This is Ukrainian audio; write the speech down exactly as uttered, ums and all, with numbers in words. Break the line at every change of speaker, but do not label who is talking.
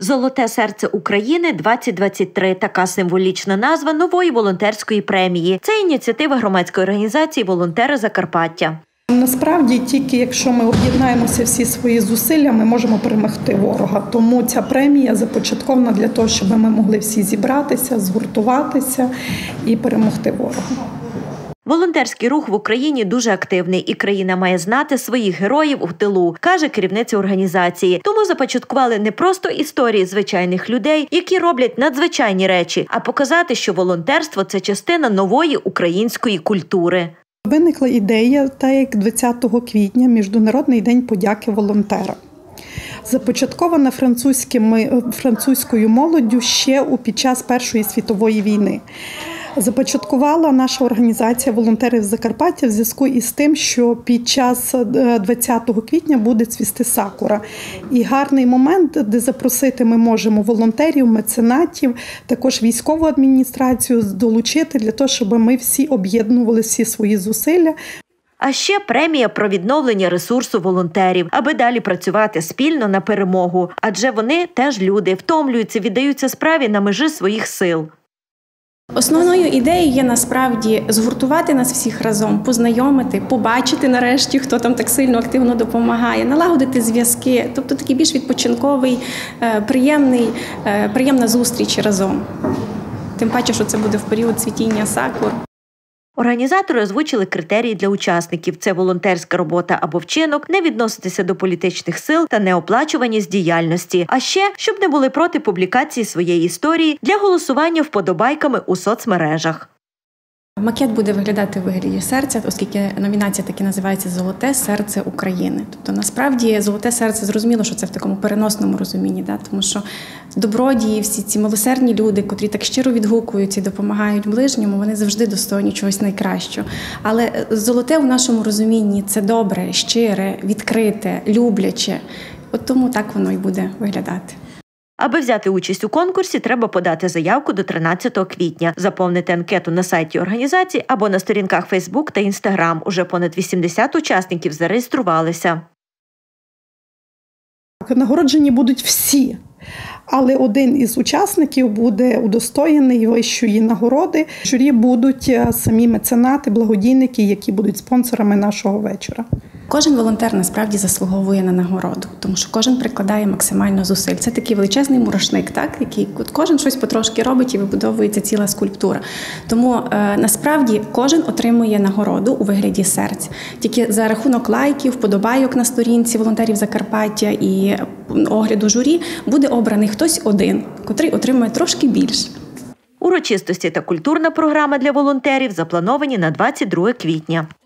«Золоте серце України двадцять двадцять три» – така символічна назва нової волонтерської премії. Це ініціатива громадської організації «Волонтери Закарпаття».
Насправді, тільки якщо ми об'єднаємося всі свої зусилля, ми можемо перемогти ворога. Тому ця премія започаткована для того, щоб ми могли всі зібратися, згуртуватися і перемогти ворога.
Волонтерський рух в Україні дуже активний, і країна має знати своїх героїв у тилу, каже керівниця організації. Тому започаткували не просто історії звичайних людей, які роблять надзвичайні речі, а показати, що волонтерство – це частина нової української культури.
Виникла ідея, так як двадцятого квітня – Міжнародний день подяки волонтерам. Започаткована французькою молоддю ще під час Першої світової війни. Започаткувала наша організація «Волонтери Закарпаття» в зв'язку із тим, що під час двадцятого квітня буде цвісти сакура. І гарний момент, де запросити ми можемо волонтерів, меценатів, також військову адміністрацію долучити для того, щоб ми всі об'єднували всі свої зусилля.
А ще премія про відновлення ресурсу волонтерів, аби далі працювати спільно на перемогу. Адже вони теж люди, втомлюються, віддаються справі на межі своїх сил.
Основною ідеєю є насправді згуртувати нас всіх разом, познайомити, побачити нарешті, хто там так сильно активно допомагає, налагодити зв'язки, тобто такий більш відпочинковий, приємний, приємна зустріч разом. Тим паче, що це буде в період цвітіння сакур.
Організатори озвучили критерії для учасників – це волонтерська робота або вчинок, не відноситися до політичних сил та неоплачуваність діяльності. А ще, щоб не були проти публікації своєї історії для голосування вподобайками у соцмережах.
Макет буде виглядати в вигляді серця, оскільки номінація таки називається «Золоте серце України». Тобто, насправді, «Золоте серце» зрозуміло, що це в такому переносному розумінні, да? Тому що добродії, всі ці милосердні люди, котрі так щиро відгукуються і допомагають ближньому, вони завжди достойні чогось найкращого. Але «золоте» в нашому розумінні – це добре, щире, відкрите, любляче. От тому так воно і буде виглядати.
Аби взяти участь у конкурсі, треба подати заявку до тринадцятого квітня, заповнити анкету на сайті організації або на сторінках Фейсбук та Інстаграм. Уже понад вісімдесят учасників зареєструвалися.
Нагороджені будуть всі, але один із учасників буде удостоєний вищої нагороди. В журі будуть самі меценати, благодійники, які будуть спонсорами нашого вечора.
Кожен волонтер насправді заслуговує на нагороду, тому що кожен прикладає максимально зусиль. Це такий величезний мурашник, так, який кожен щось потрошки робить і вибудовується ціла скульптура. Тому е, насправді кожен отримує нагороду у вигляді серць. Тільки за рахунок лайків, вподобайок на сторінці волонтерів Закарпаття і огляду журі буде обраний хтось один, котрий отримує трошки більше.
Урочистості та культурна програма для волонтерів заплановані на двадцять друге квітня.